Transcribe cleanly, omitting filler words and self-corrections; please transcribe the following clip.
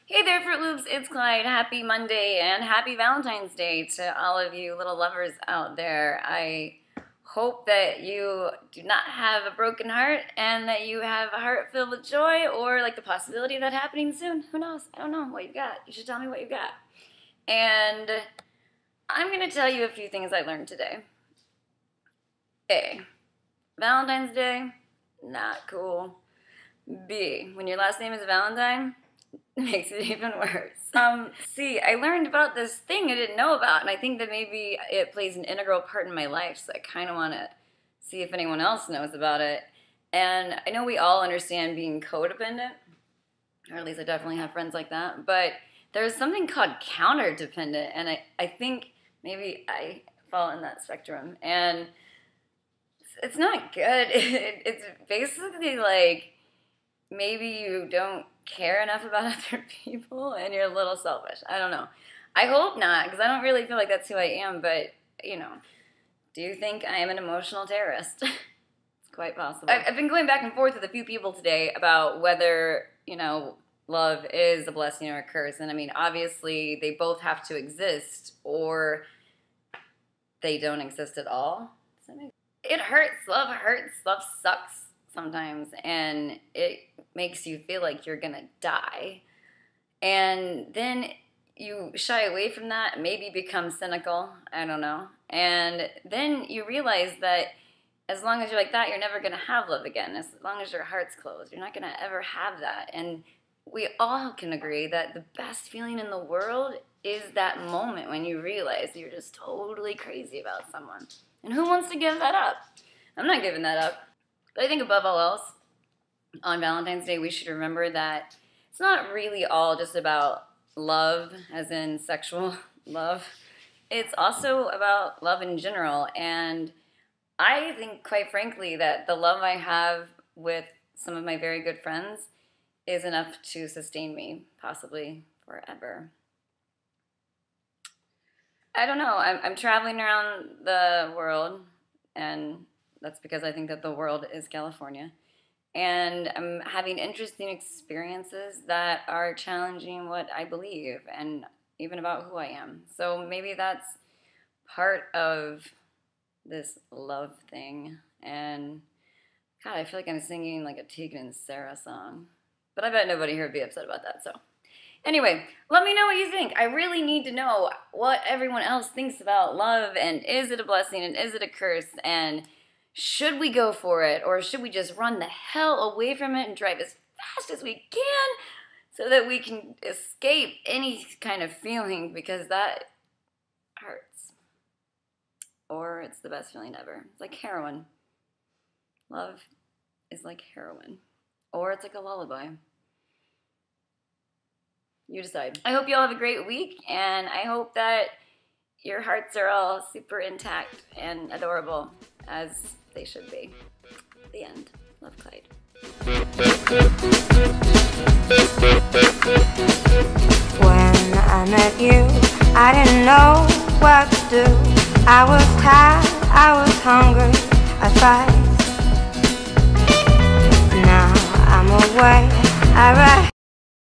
Hey there, Fruit Loops, it's Clyde. Happy Monday and happy Valentine's Day to all of you little lovers out there. I hope that you do not have a broken heart and that you have a heart filled with joy or like the possibility of that happening soon. Who knows? I don't know what you've got. You should tell me what you've got. And I'm going to tell you a few things I learned today. A, Valentine's Day, not cool. B, when your last name is Valentine, makes it even worse. C, I learned about this thing I didn't know about, and I think that maybe it plays an integral part in my life, so I kind of want to see if anyone else knows about it. And I know we all understand being codependent, or at least I definitely have friends like that, but there's something called counterdependent, and I think maybe I fall in that spectrum, and it's not good. It's basically like maybe you don't care enough about other people and you're a little selfish. I don't know. I hope not, because I don't really feel like that's who I am, but, you know, do you think I am an emotional terrorist? It's quite possible. I've been going back and forth with a few people today about whether, you know, love is a blessing or a curse. And I mean, obviously, they both have to exist or they don't exist at all. It hurts. Love hurts. Love sucks sometimes, and it makes you feel like you're gonna die, and then you shy away from that, maybe become cynical, I don't know, and then you realize that as long as you're like that, you're never gonna have love again. As long as your heart's closed, you're not gonna ever have that. And we all can agree that the best feeling in the world is that moment when you realize you're just totally crazy about someone. And who wants to give that up? I'm not giving that up. But I think above all else, on Valentine's Day, we should remember that it's not really all just about love, as in sexual love. It's also about love in general. And I think, quite frankly, that the love I have with some of my very good friends is enough to sustain me, possibly forever. I don't know. I'm traveling around the world, and that's because I think that the world is California. And I'm having interesting experiences that are challenging what I believe and even about who I am. So maybe that's part of this love thing. And God, I feel like I'm singing like a Tegan and Sarah song. But I bet nobody here would be upset about that, so. Anyway, let me know what you think. I really need to know what everyone else thinks about love, and is it a blessing and is it a curse, and should we go for it, or should we just run the hell away from it and drive as fast as we can so that we can escape any kind of feeling, because that hurts. Or it's the best feeling ever. It's like heroin. Love is like heroin. Or it's like a lullaby. You decide. I hope you all have a great week, and I hope that your hearts are all super intact and adorable, as they should be. The end. Love, Clyde. When I met you, I didn't know what to do. I was tired, I was hungry, I fight. Now I'm away, I write.